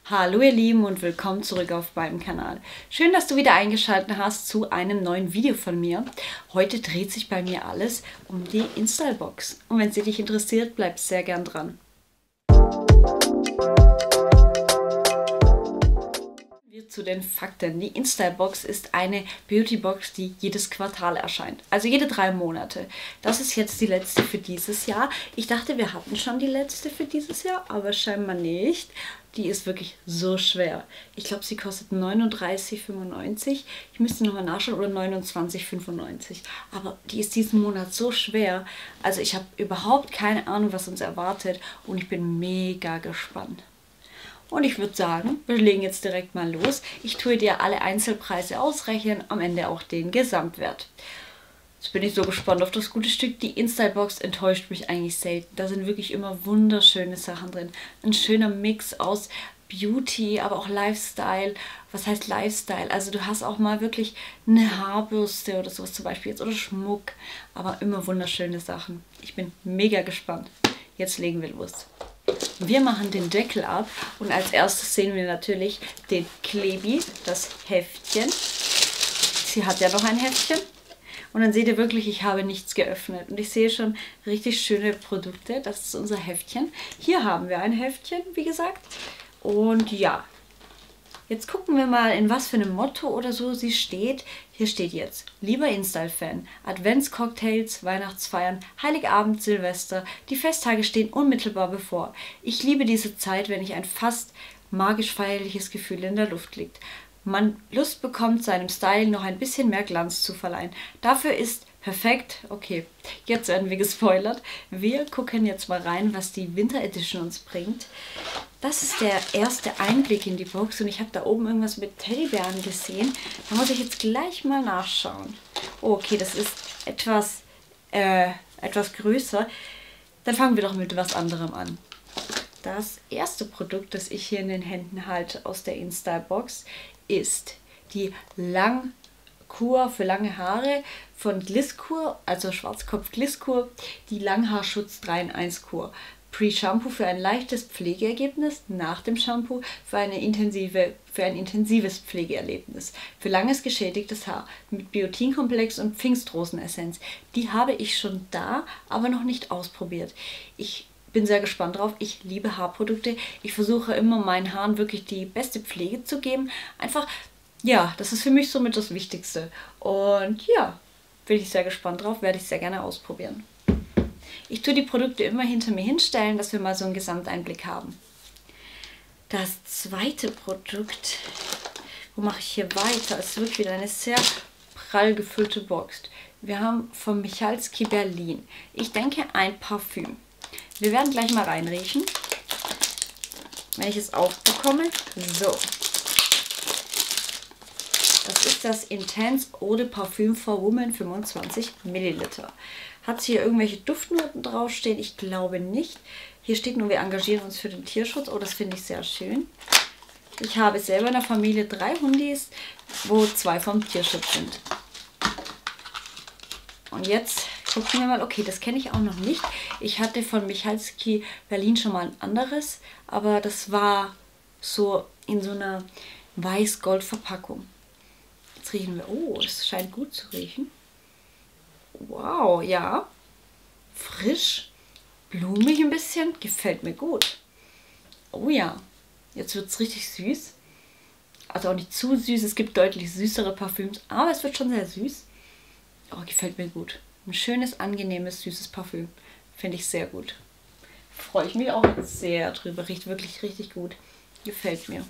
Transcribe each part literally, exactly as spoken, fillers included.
Hallo ihr Lieben und willkommen zurück auf meinem Kanal. Schön, dass du wieder eingeschaltet hast zu einem neuen Video von mir. Heute dreht sich bei mir alles um die InStyle-Box. Und wenn sie dich interessiert, bleib sehr gern dran. Wir zu den Fakten. Die InStyle-Box ist eine Beauty-Box, die jedes Quartal erscheint. Also jede drei Monate. Das ist jetzt die letzte für dieses Jahr. Ich dachte, wir hatten schon die letzte für dieses Jahr, aber scheinbar nicht. Die ist wirklich so schwer. Ich glaube, sie kostet neununddreißig fünfundneunzig. Ich müsste nochmal nachschauen, oder neunundzwanzig fünfundneunzig. Aber die ist diesen Monat so schwer. Also ich habe überhaupt keine Ahnung, was uns erwartet. Und ich bin mega gespannt. Und ich würde sagen, wir legen jetzt direkt mal los. Ich tue dir alle Einzelpreise ausrechnen, am Ende auch den Gesamtwert. Jetzt bin ich so gespannt auf das gute Stück. Die InStyle-Box enttäuscht mich eigentlich selten. Da sind wirklich immer wunderschöne Sachen drin. Ein schöner Mix aus Beauty, aber auch Lifestyle. Was heißt Lifestyle? Also du hast auch mal wirklich eine Haarbürste oder sowas zum Beispiel jetzt oder Schmuck. Aber immer wunderschöne Sachen. Ich bin mega gespannt. Jetzt legen wir los. Wir machen den Deckel ab und als erstes sehen wir natürlich den Klebi, das Heftchen. Sie hat ja noch ein Heftchen. Und dann seht ihr wirklich, ich habe nichts geöffnet. Und ich sehe schon richtig schöne Produkte. Das ist unser Heftchen. Hier haben wir ein Heftchen, wie gesagt. Und ja, jetzt gucken wir mal, in was für einem Motto oder so sie steht. Hier steht jetzt: Lieber InStyle-Fan, Adventscocktails, Weihnachtsfeiern, Heiligabend, Silvester, die Festtage stehen unmittelbar bevor. Ich liebe diese Zeit, wenn ich ein fast magisch feierliches Gefühl in der Luft liegt. Man Lust bekommt, seinem Style noch ein bisschen mehr Glanz zu verleihen. Dafür ist perfekt, okay, jetzt werden wir gespoilert. Wir gucken jetzt mal rein, was die Winter Edition uns bringt. Das ist der erste Einblick in die Box und ich habe da oben irgendwas mit Teddybären gesehen. Da muss ich jetzt gleich mal nachschauen. Oh, okay, das ist etwas, äh, etwas größer. Dann fangen wir doch mit was anderem an. Das erste Produkt, das ich hier in den Händen halte aus der InStyle-Box, ist die Langkur für lange Haare von Gliskur, also Schwarzkopf Gliskur, die Langhaarschutz drei in eins Kur. Pre-Shampoo für ein leichtes Pflegeergebnis, nach dem Shampoo für, eine intensive, für ein intensives Pflegeerlebnis. Für langes geschädigtes Haar mit Biotinkomplex und Pfingstrosenessenz. Die habe ich schon da, aber noch nicht ausprobiert. Ich bin sehr gespannt drauf. Ich liebe Haarprodukte. Ich versuche immer meinen Haaren wirklich die beste Pflege zu geben. Einfach, ja, das ist für mich somit das Wichtigste. Und ja, bin ich sehr gespannt drauf. Werde ich sehr gerne ausprobieren. Ich tue die Produkte immer hinter mir hinstellen, dass wir mal so einen Gesamteinblick haben. Das zweite Produkt, wo mache ich hier weiter? Es ist wirklich wieder eine sehr prall gefüllte Box. Wir haben von Michalski Berlin. Ich denke ein Parfüm. Wir werden gleich mal reinriechen, wenn ich es aufbekomme. So. Das ist das Intense Eau de Parfum for Women fünfundzwanzig Milliliter. Hat es hier irgendwelche Duftnoten draufstehen? Ich glaube nicht. Hier steht nur, wir engagieren uns für den Tierschutz. Oh, das finde ich sehr schön. Ich habe selber in der Familie drei Hundis, wo zwei vom Tierschutz sind. Und jetzt gucken wir mal. Okay, das kenne ich auch noch nicht. Ich hatte von Michalski Berlin schon mal ein anderes, aber das war so in so einer weiß-gold-Verpackung. Jetzt riechen wir. Oh, es scheint gut zu riechen. Wow, ja. Frisch, blumig ein bisschen. Gefällt mir gut. Oh ja. Jetzt wird es richtig süß. Also auch nicht zu süß. Es gibt deutlich süßere Parfüms, aber es wird schon sehr süß. Oh, gefällt mir gut. Ein schönes, angenehmes, süßes Parfüm. Finde ich sehr gut. Freue ich mich auch sehr drüber. Riecht wirklich richtig gut. Gefällt mir.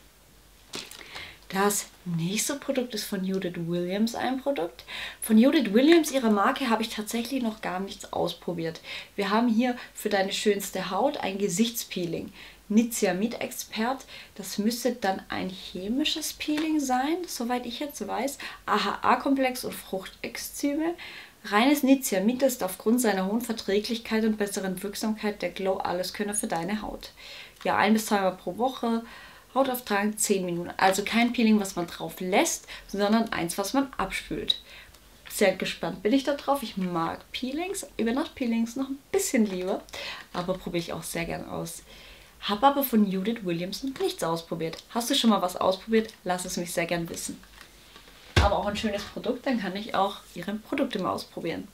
Das nächste Produkt ist von Judith Williams ein Produkt. Von Judith Williams, ihrer Marke, habe ich tatsächlich noch gar nichts ausprobiert. Wir haben hier für deine schönste Haut ein Gesichtspeeling. Niacinamid Expert, das müsste dann ein chemisches Peeling sein, soweit ich jetzt weiß. A H A-Komplex und Fruchtexzyme. Reines Niacinamid ist aufgrund seiner hohen Verträglichkeit und besseren Wirksamkeit der Glow-Alleskönner für deine Haut. Ja, ein bis zweimal pro Woche. Hautauftragen zehn Minuten. Also kein Peeling, was man drauf lässt, sondern eins, was man abspült. Sehr gespannt bin ich da drauf. Ich mag Peelings, Übernacht-Peelings noch ein bisschen lieber, aber probiere ich auch sehr gern aus. Habe aber von Judith Williams noch nichts ausprobiert. Hast du schon mal was ausprobiert? Lass es mich sehr gern wissen. Aber auch ein schönes Produkt, dann kann ich auch ihre Produkte mal ausprobieren.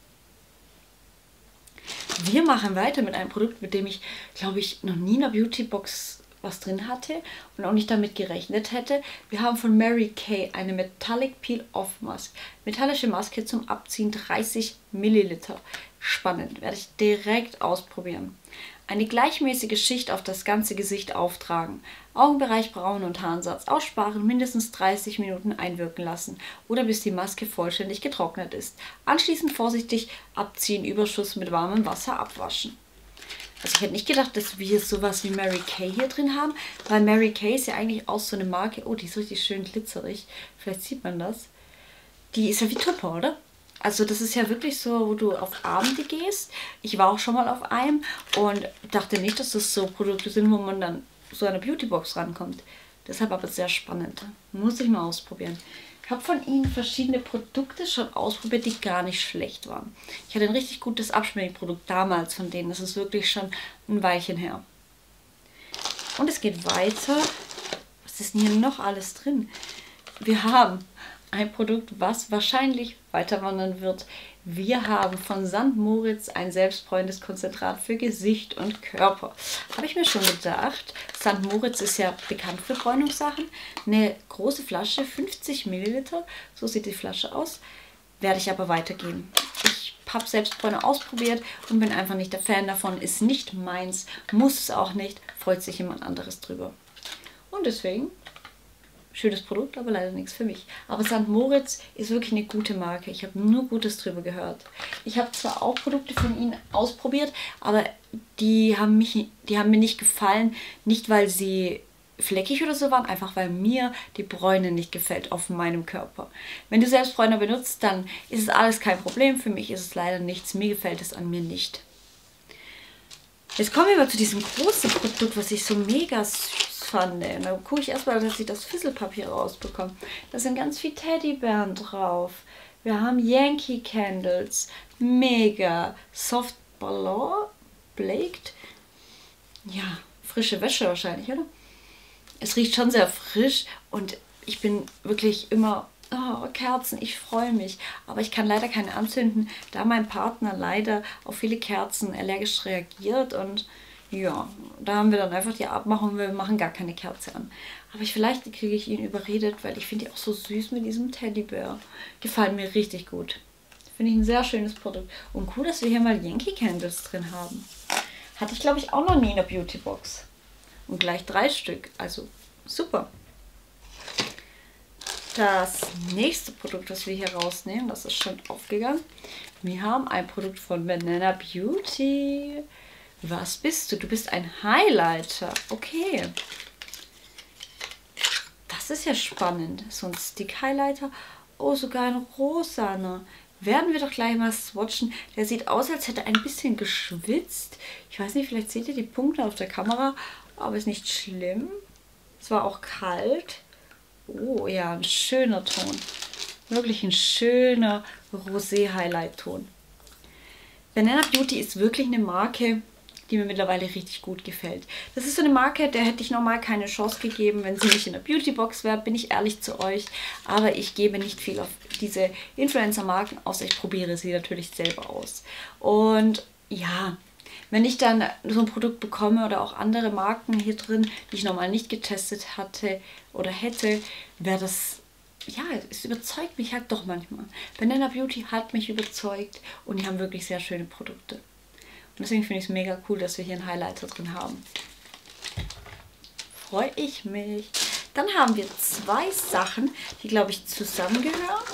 Wir machen weiter mit einem Produkt, mit dem ich, glaube ich, noch nie in einer Beautybox was drin hatte und auch nicht damit gerechnet hätte. Wir haben von Mary Kay eine Metallic Peel-Off Mask. Metallische Maske zum Abziehen, dreißig Milliliter. Spannend, werde ich direkt ausprobieren. Eine gleichmäßige Schicht auf das ganze Gesicht auftragen. Augenbereich, Brauen und Haaransatz aussparen, mindestens dreißig Minuten einwirken lassen oder bis die Maske vollständig getrocknet ist. Anschließend vorsichtig abziehen, Überschuss mit warmem Wasser abwaschen. Also ich hätte nicht gedacht, dass wir sowas wie Mary Kay hier drin haben, weil Mary Kay ist ja eigentlich auch so eine Marke, oh, die ist richtig schön glitzerig, vielleicht sieht man das. Die ist ja wie Tupper, oder? Also das ist ja wirklich so, wo du auf Abende gehst. Ich war auch schon mal auf einem und dachte nicht, dass das so Produkte sind, wo man dann so an eine Beautybox rankommt. Deshalb aber sehr spannend. Muss ich mal ausprobieren. Ich habe von ihnen verschiedene Produkte schon ausprobiert, die gar nicht schlecht waren. Ich hatte ein richtig gutes Abschminkprodukt damals von denen. Das ist wirklich schon ein Weilchen her. Und es geht weiter. Was ist denn hier noch alles drin? Wir haben ein Produkt, was wahrscheinlich weiter wandern wird. Wir haben von Sankt Moritz ein selbstbräunendes Konzentrat für Gesicht und Körper. Habe ich mir schon gedacht. Sankt Moritz ist ja bekannt für Bräunungssachen. Eine große Flasche, fünfzig Milliliter. So sieht die Flasche aus. Werde ich aber weitergeben. Ich habe Selbstbräune ausprobiert und bin einfach nicht der Fan davon. Ist nicht meins. Muss es auch nicht. Freut sich jemand anderes drüber. Und deswegen... schönes Produkt, aber leider nichts für mich. Aber Sankt Moritz ist wirklich eine gute Marke. Ich habe nur Gutes drüber gehört. Ich habe zwar auch Produkte von ihnen ausprobiert, aber die haben, mich, die haben mir nicht gefallen. Nicht, weil sie fleckig oder so waren, einfach weil mir die Bräune nicht gefällt auf meinem Körper. Wenn du selbst Bräuner benutzt, dann ist es alles kein Problem. Für mich ist es leider nichts. Mir gefällt es an mir nicht. Jetzt kommen wir mal zu diesem großen Produkt, was ich so mega süß fand. Und da gucke ich erstmal, dass ich das Fisselpapier rausbekomme. Da sind ganz viele Teddybären drauf. Wir haben Yankee Candles. Mega. Soft Ballon. Blaked. Ja, frische Wäsche wahrscheinlich, oder? Es riecht schon sehr frisch und ich bin wirklich immer... Oh, Kerzen, ich freue mich. Aber ich kann leider keine anzünden, da mein Partner leider auf viele Kerzen allergisch reagiert. Und ja, da haben wir dann einfach die Abmachung, wir machen gar keine Kerze an. Aber ich, vielleicht kriege ich ihn überredet, weil ich finde die auch so süß mit diesem Teddybär. Gefallen mir richtig gut. Finde ich ein sehr schönes Produkt. Und cool, dass wir hier mal Yankee Candles drin haben. Hatte ich, glaube ich, auch noch nie in der Beautybox. Und gleich drei Stück. Also super. Das nächste Produkt, das wir hier rausnehmen, das ist schon aufgegangen. Wir haben ein Produkt von Banana Beauty. Was bist du? Du bist ein Highlighter. Okay. Das ist ja spannend. So ein Stick-Highlighter. Oh, sogar ein rosaner. Werden wir doch gleich mal swatchen. Der sieht aus, als hätte er ein bisschen geschwitzt. Ich weiß nicht, vielleicht seht ihr die Punkte auf der Kamera, aber ist nicht schlimm. Es war auch kalt. Oh ja, ein schöner Ton. Wirklich ein schöner Rosé-Highlight-Ton. Banana Beauty ist wirklich eine Marke, die mir mittlerweile richtig gut gefällt. Das ist so eine Marke, der hätte ich normal keine Chance gegeben, wenn sie nicht in der Beautybox wäre, bin ich ehrlich zu euch. Aber ich gebe nicht viel auf diese Influencer-Marken, außer ich probiere sie natürlich selber aus. Und ja... Wenn ich dann so ein Produkt bekomme oder auch andere Marken hier drin, die ich normal nicht getestet hatte oder hätte, wäre das, ja, es überzeugt mich halt doch manchmal. Banana Beauty hat mich überzeugt und die haben wirklich sehr schöne Produkte. Und deswegen finde ich es mega cool, dass wir hier einen Highlighter drin haben. Freue ich mich. Dann haben wir zwei Sachen, die, glaube ich, zusammengehören.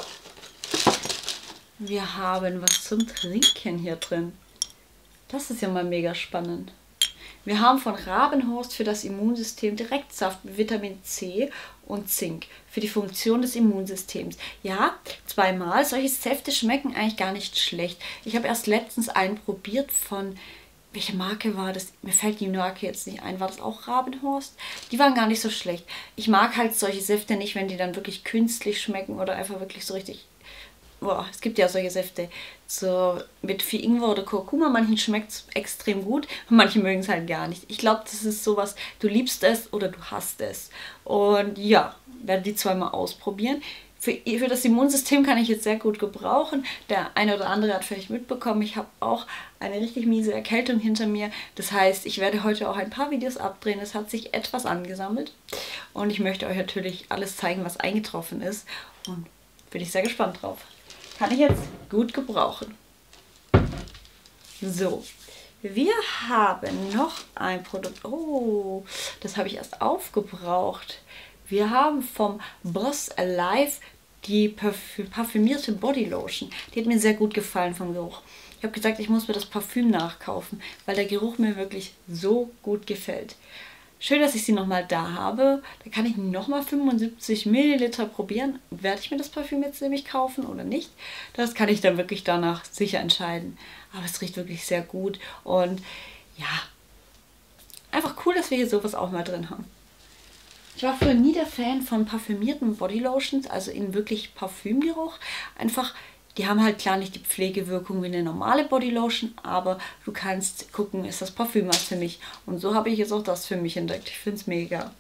Wir haben was zum Trinken hier drin. Das ist ja mal mega spannend. Wir haben von Rabenhorst für das Immunsystem Direktsaft mit Vitamin C und Zink für die Funktion des Immunsystems. Ja, zweimal. Solche Säfte schmecken eigentlich gar nicht schlecht. Ich habe erst letztens einen probiert von, welche Marke war das? Mir fällt die Marke jetzt nicht ein. War das auch Rabenhorst? Die waren gar nicht so schlecht. Ich mag halt solche Säfte nicht, wenn die dann wirklich künstlich schmecken oder einfach wirklich so richtig boah, es gibt ja solche Säfte so mit viel Ingwer oder Kurkuma. Manchen schmeckt es extrem gut, manche mögen es halt gar nicht. Ich glaube, das ist sowas, du liebst es oder du hasst es. Und ja, werde die zweimal ausprobieren. Für, für das Immunsystem kann ich jetzt sehr gut gebrauchen. Der eine oder andere hat vielleicht mitbekommen, ich habe auch eine richtig miese Erkältung hinter mir. Das heißt, ich werde heute auch ein paar Videos abdrehen. Es hat sich etwas angesammelt. Und ich möchte euch natürlich alles zeigen, was eingetroffen ist. Und bin ich sehr gespannt drauf. Kann ich jetzt gut gebrauchen. So, wir haben noch ein Produkt. Oh, das habe ich erst aufgebraucht. Wir haben vom Boss Alive die parfü parfümierte Bodylotion. Die hat mir sehr gut gefallen vom Geruch. Ich habe gesagt, ich muss mir das Parfüm nachkaufen, weil der Geruch mir wirklich so gut gefällt. Schön, dass ich sie nochmal da habe. Da kann ich nochmal fünfundsiebzig Milliliter probieren. Werde ich mir das Parfüm jetzt nämlich kaufen oder nicht? Das kann ich dann wirklich danach sicher entscheiden. Aber es riecht wirklich sehr gut. Und ja, einfach cool, dass wir hier sowas auch mal drin haben. Ich war früher nie der Fan von parfümierten Bodylotions, also in wirklich Parfümgeruch. Einfach, die haben halt klar nicht die Pflegewirkung wie eine normale Bodylotion, aber du kannst gucken, ist das Parfüm was für mich. Und so habe ich jetzt auch das für mich entdeckt. Ich finde es mega.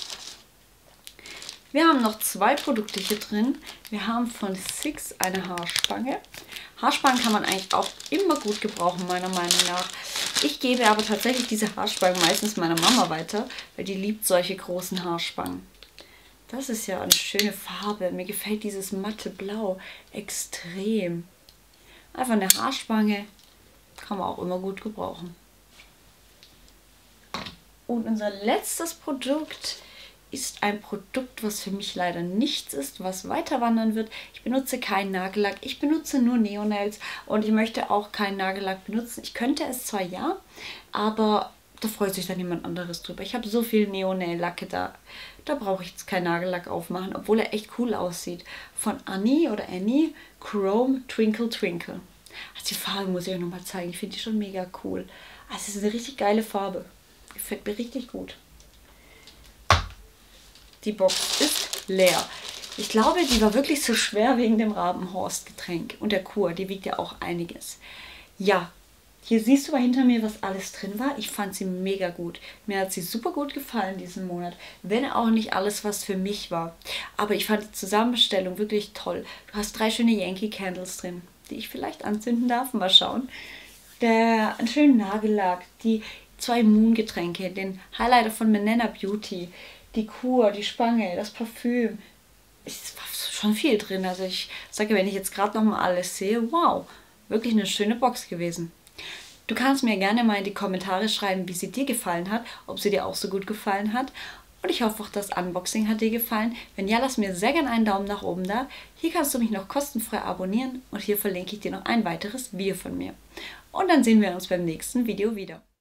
Wir haben noch zwei Produkte hier drin. Wir haben von Six eine Haarspange. Haarspangen kann man eigentlich auch immer gut gebrauchen, meiner Meinung nach. Ich gebe aber tatsächlich diese Haarspangen meistens meiner Mama weiter, weil die liebt solche großen Haarspangen. Das ist ja eine schöne Farbe. Mir gefällt dieses matte Blau extrem. Einfach eine Haarspange kann man auch immer gut gebrauchen. Und unser letztes Produkt ist ein Produkt, was für mich leider nichts ist, was weiter wandern wird. Ich benutze keinen Nagellack, ich benutze nur Neonails und ich möchte auch keinen Nagellack benutzen. Ich könnte es zwar ja, aber da freut sich dann jemand anderes drüber. Ich habe so viel Neonail-Lacke da, da brauche ich jetzt keinen Nagellack aufmachen, obwohl er echt cool aussieht. Von Annie oder Annie Chrome Twinkle Twinkle. Also die Farbe muss ich euch nochmal zeigen, ich finde die schon mega cool. Also es ist eine richtig geile Farbe, gefällt mir richtig gut. Die Box ist leer. Ich glaube, die war wirklich so schwer wegen dem Rabenhorst-Getränk und der Kur. Die wiegt ja auch einiges. Ja, hier siehst du mal hinter mir, was alles drin war. Ich fand sie mega gut. Mir hat sie super gut gefallen diesen Monat. Wenn auch nicht alles, was für mich war. Aber ich fand die Zusammenstellung wirklich toll. Du hast drei schöne Yankee Candles drin, die ich vielleicht anzünden darf. Mal schauen. Der, einen schönen Nagellack, die zwei Moon-Getränke, den Highlighter von Banana Beauty, die Kur, die Spange, das Parfüm. Es war schon viel drin. Also ich sage, wenn ich jetzt gerade noch mal alles sehe, wow, wirklich eine schöne Box gewesen. Du kannst mir gerne mal in die Kommentare schreiben, wie sie dir gefallen hat, ob sie dir auch so gut gefallen hat. Und ich hoffe auch, das Unboxing hat dir gefallen. Wenn ja, lass mir sehr gerne einen Daumen nach oben da. Hier kannst du mich noch kostenfrei abonnieren und hier verlinke ich dir noch ein weiteres Video von mir. Und dann sehen wir uns beim nächsten Video wieder.